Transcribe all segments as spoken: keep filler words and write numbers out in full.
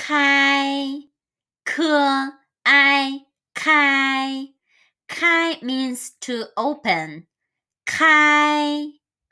开 k I 开 开 means to open 开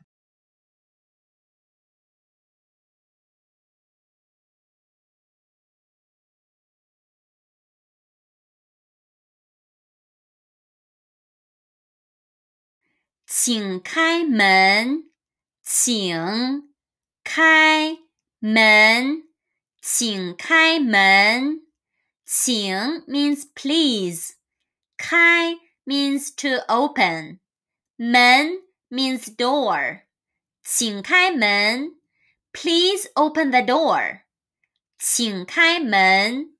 请开门请开门请开门请 means please 开 means to open 门 means door 请开门 please open the door 请开门